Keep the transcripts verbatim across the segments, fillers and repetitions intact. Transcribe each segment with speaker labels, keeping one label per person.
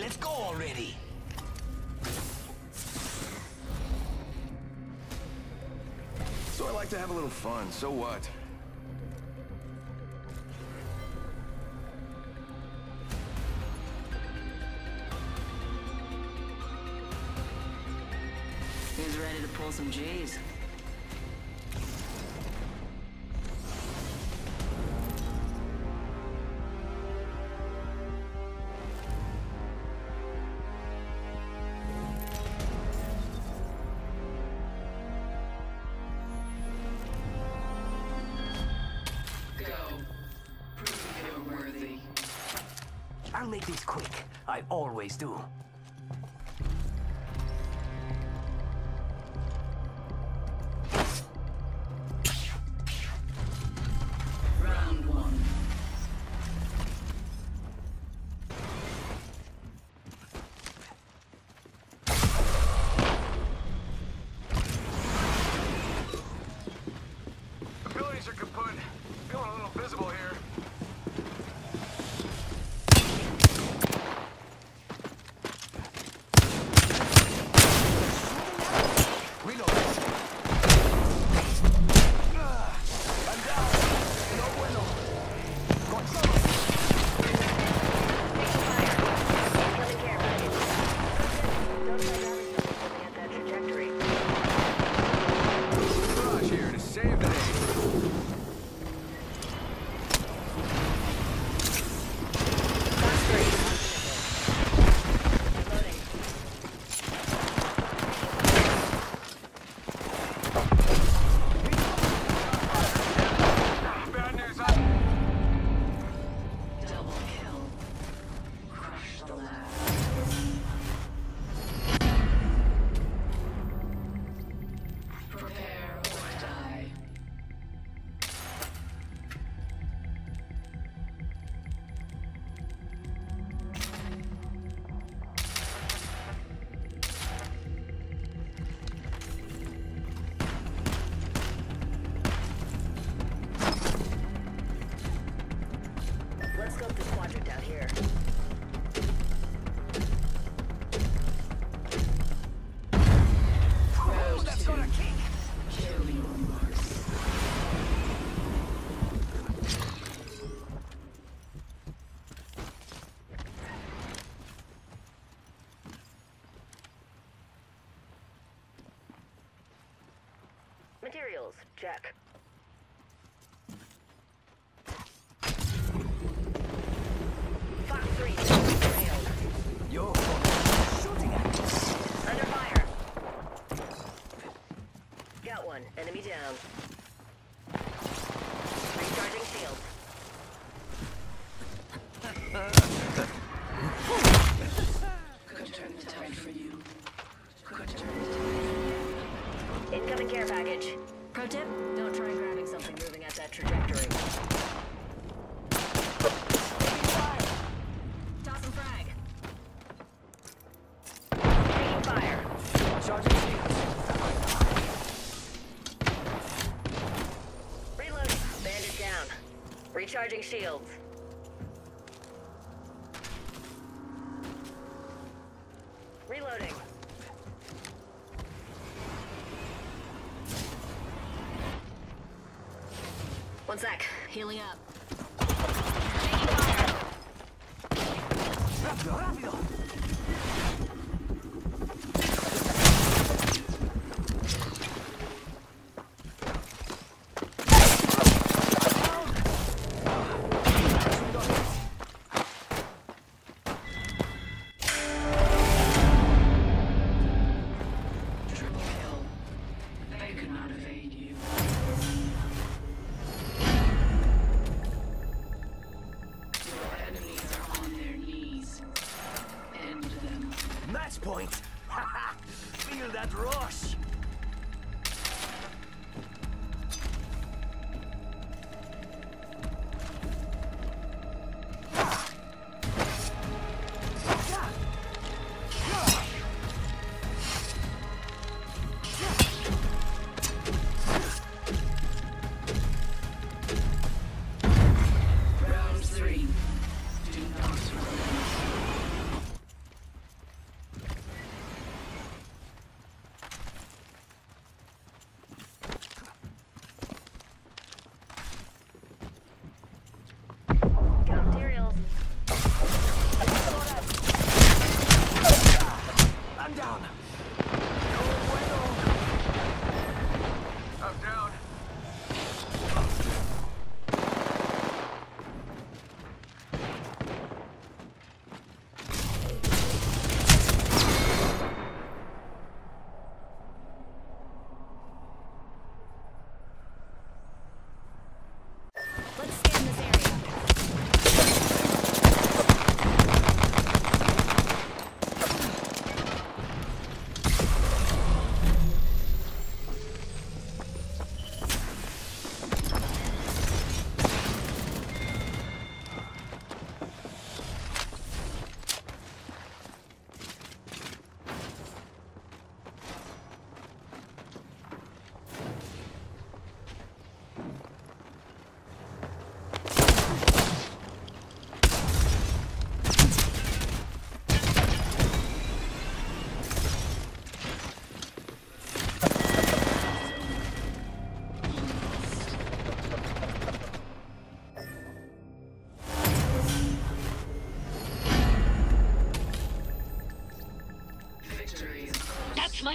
Speaker 1: Let's go already.
Speaker 2: So I like to have a little fun, so what?
Speaker 3: He's ready to pull some G's.
Speaker 1: I'll make this quick. I always do.
Speaker 3: Round one.
Speaker 2: Abilities are kaput. Feeling a little visible here.
Speaker 3: Scope this quadrant out here.
Speaker 1: Oh, that's gonna kick!
Speaker 3: Kill me on Mars. Materials, check.
Speaker 1: Yo, shooting at me.
Speaker 3: Under fire. Got one. Enemy down. Recharging shield. Could turn the tide for you. Could turn the tide. Incoming care package. Pro tip: don't try grabbing something moving at that trajectory. Toss some frag. Taking fire.
Speaker 1: Charging shields.
Speaker 3: Reloading. Bandit down. Recharging shields. Reloading. One sec. Healing up. Taking fire.
Speaker 1: Rápido, rápido.
Speaker 3: Triple kill. They could not evade you. Your enemies are on their knees. End them.
Speaker 1: Match point. Feel that rush.
Speaker 3: Round three. Do not relent.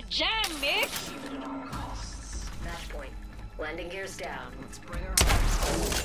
Speaker 4: my jam, Mix!
Speaker 3: Match point. Landing gears down.
Speaker 5: Let's bring her home.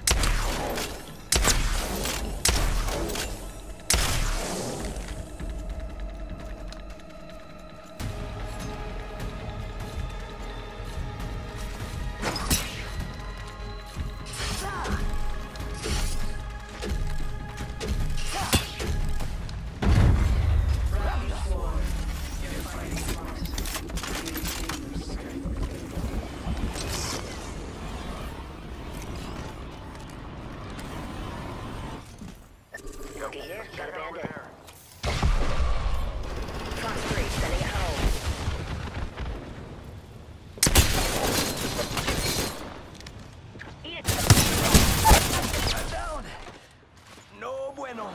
Speaker 3: Looky here, got a bandit. Fox three, sending it home.
Speaker 1: I'm down. No bueno.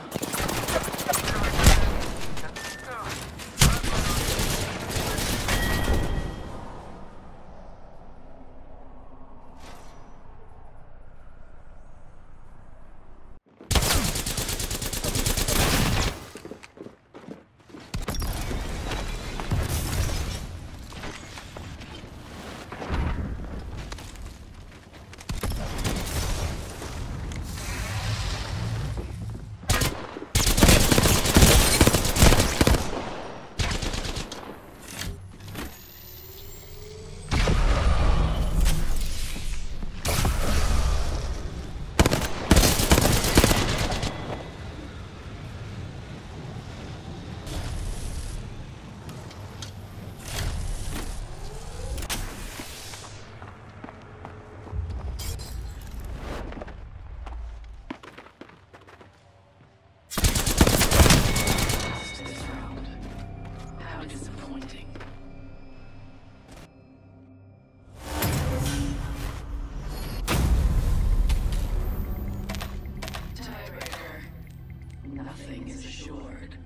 Speaker 5: Nothing is assured.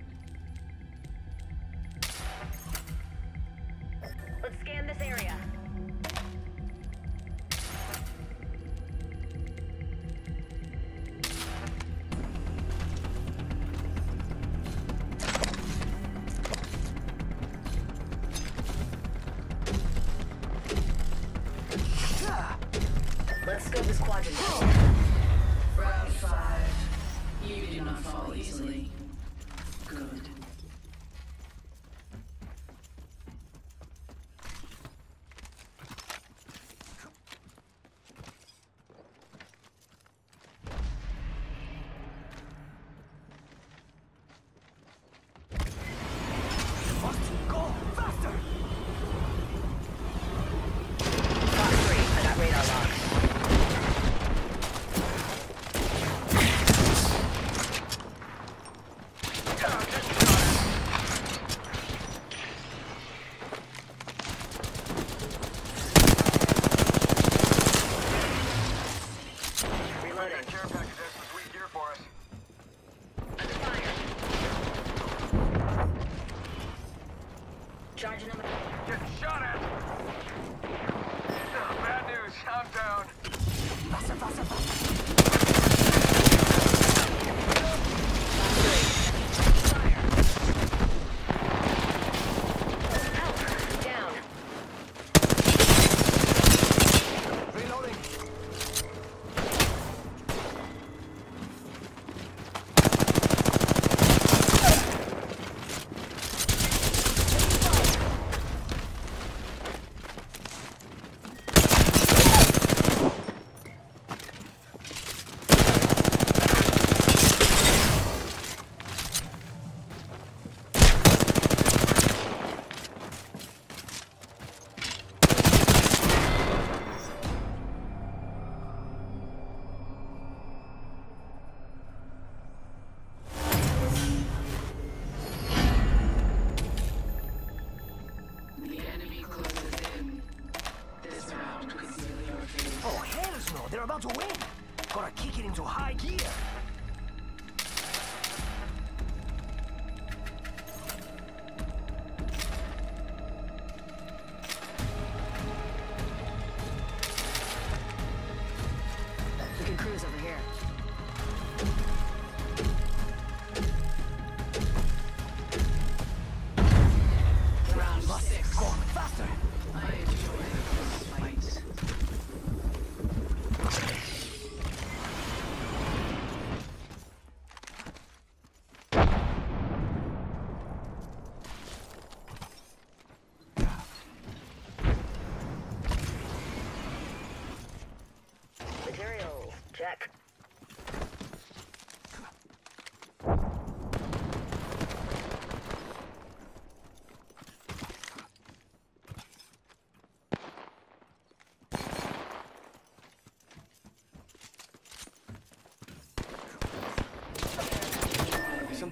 Speaker 3: Let's scan this area. Let's scope this quadrant.
Speaker 5: Round five. You do not fall easily. Good.
Speaker 1: Go faster.
Speaker 3: Fox three, I got radar logs.
Speaker 1: Ah,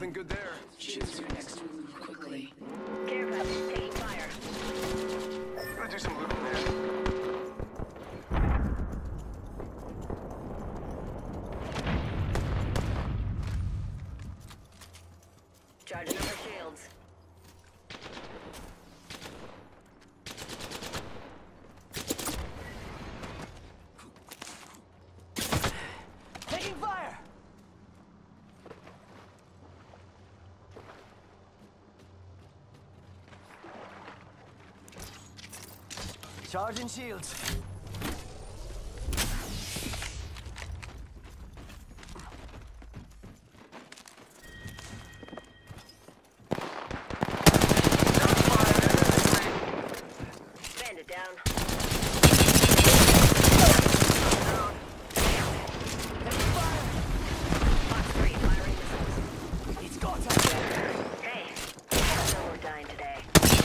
Speaker 2: Nothing good there.
Speaker 5: Choose your next move quickly.
Speaker 3: Care package taking fire.
Speaker 2: I'm gonna do some looting there.
Speaker 3: Charging up our shields.
Speaker 1: Taking fire! Charging shields.
Speaker 3: Bandit down. Fox three firing missiles.
Speaker 1: It's got time.
Speaker 3: Hey, I know we're dying today.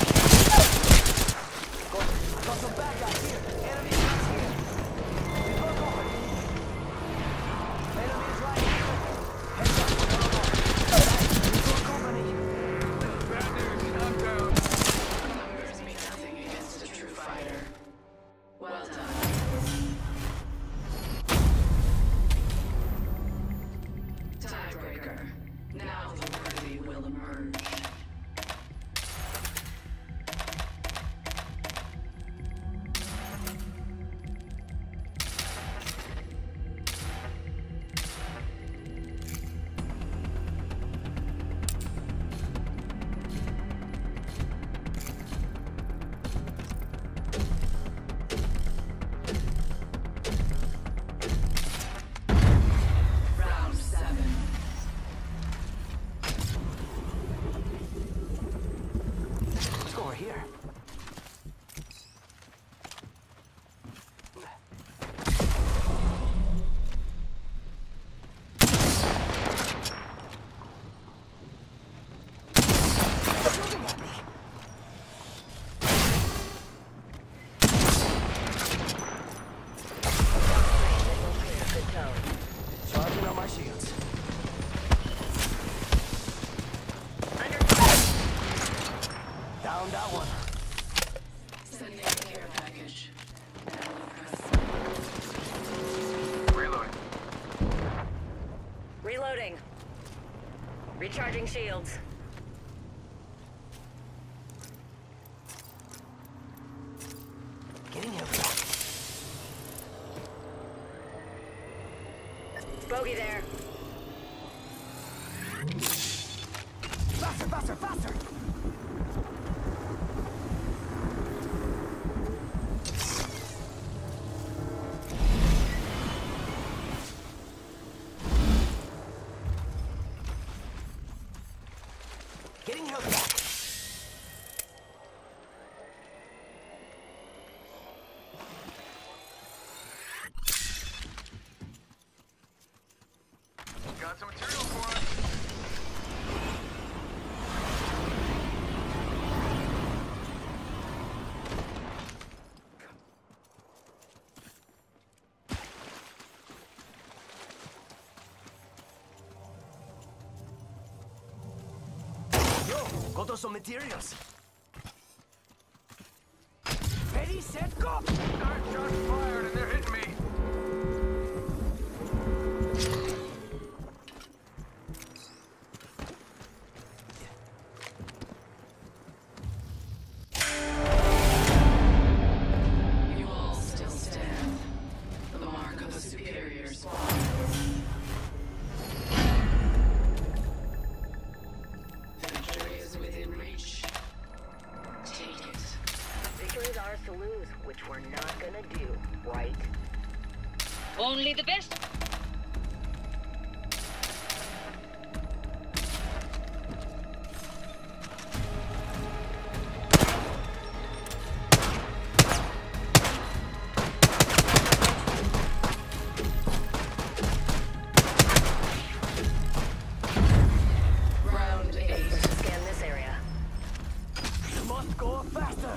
Speaker 1: I got some bad guys here. Enemy is here. We broke over. Enemy is right here. Heads up. Right, we got company.
Speaker 2: Bad news, I'm down.
Speaker 5: Numbers mean nothing against a true fighter. Well done. Tiebreaker. Now the worthy will emerge. Round seven.
Speaker 1: Let's go over here. Shooting at me.
Speaker 3: Good tone.
Speaker 1: Charging on my shields.
Speaker 3: Under
Speaker 1: Down that one.
Speaker 5: Sending a care package. Now press.
Speaker 2: Reloading.
Speaker 3: Reloading. Recharging shields.
Speaker 1: Getting him back.
Speaker 3: Bogey there.
Speaker 1: Faster, faster, faster! Getting him back.
Speaker 2: Got some material for us.
Speaker 1: Yo, got us some materials. Ready, set, go!
Speaker 2: Start shots fired and they're hitting me.
Speaker 5: You all still stand. The mark of a superior squad. Victory is within reach. Take it.
Speaker 3: Victory is ours to lose, which we're not gonna do, right?
Speaker 4: Only the best.
Speaker 5: Round eight.
Speaker 3: Scan this area.
Speaker 1: Must go faster!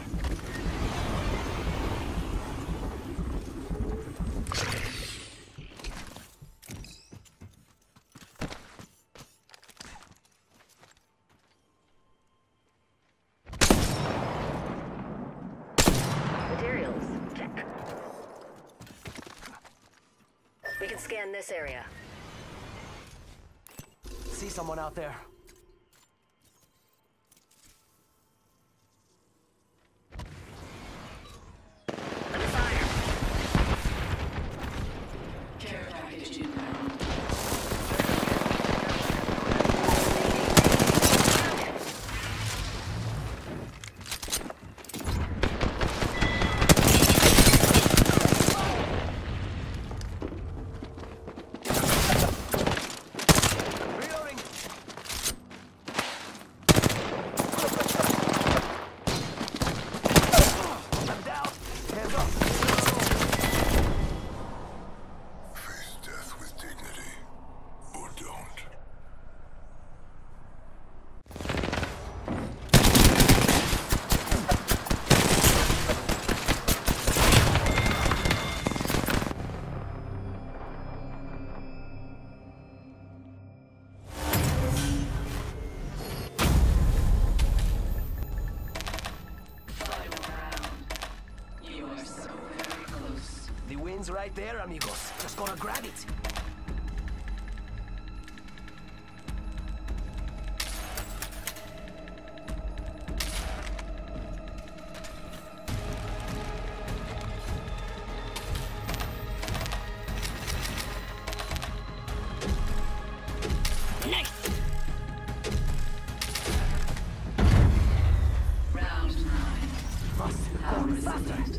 Speaker 3: can scan this area.
Speaker 1: See someone out there.
Speaker 3: Under fire.
Speaker 5: Care package inbound.
Speaker 1: Reloading. I'm down. Hands up.
Speaker 6: Face death with dignity, or don't.
Speaker 5: Final round. You are so very close.
Speaker 1: The wind's right there, amigos. Just gonna grab it.
Speaker 5: Round nine.
Speaker 1: Must
Speaker 5: How
Speaker 1: go faster.
Speaker 5: resilient.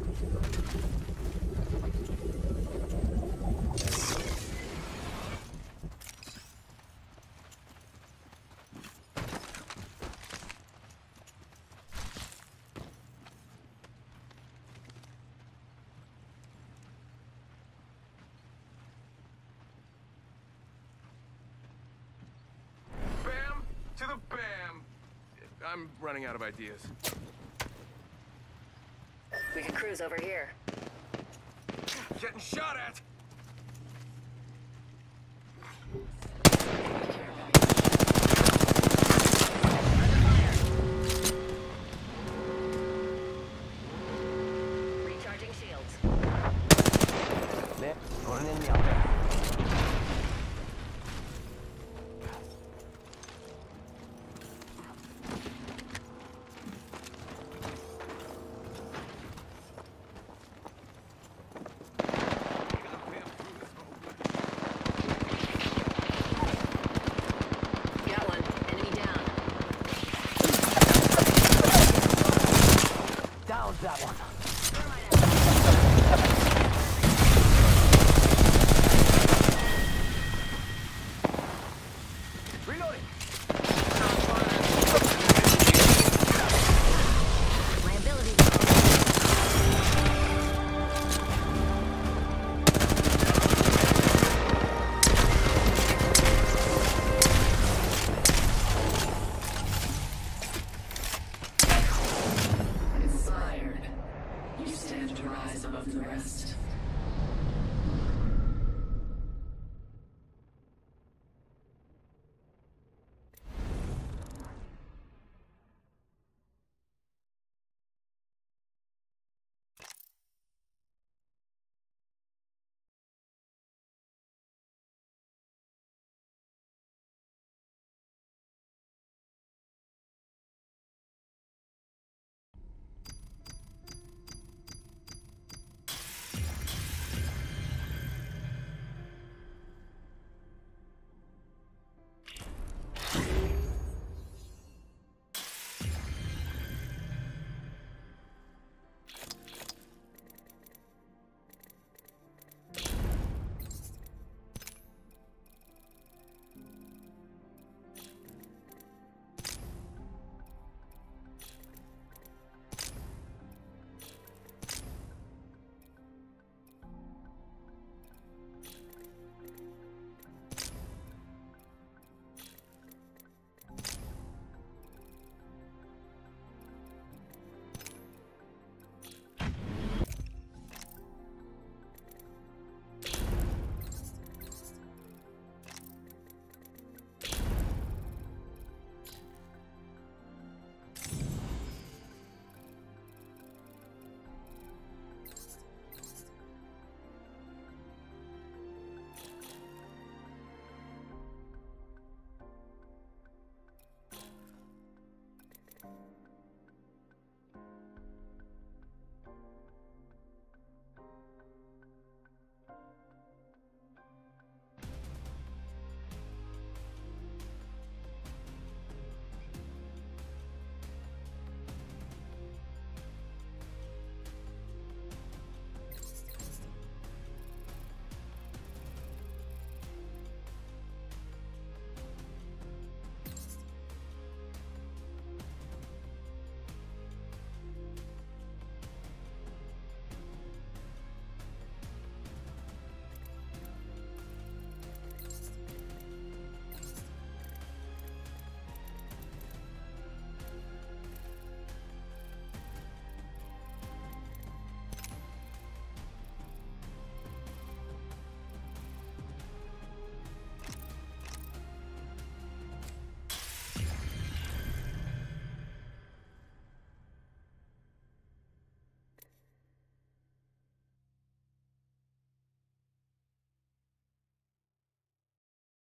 Speaker 2: Bam to the bam. I'm running out of ideas.
Speaker 3: We can cruise over here.
Speaker 2: Getting shot at.
Speaker 3: Recharging shields.
Speaker 1: There, going in the out there.
Speaker 3: Got one. Enemy down.
Speaker 1: Down that one. Reloading.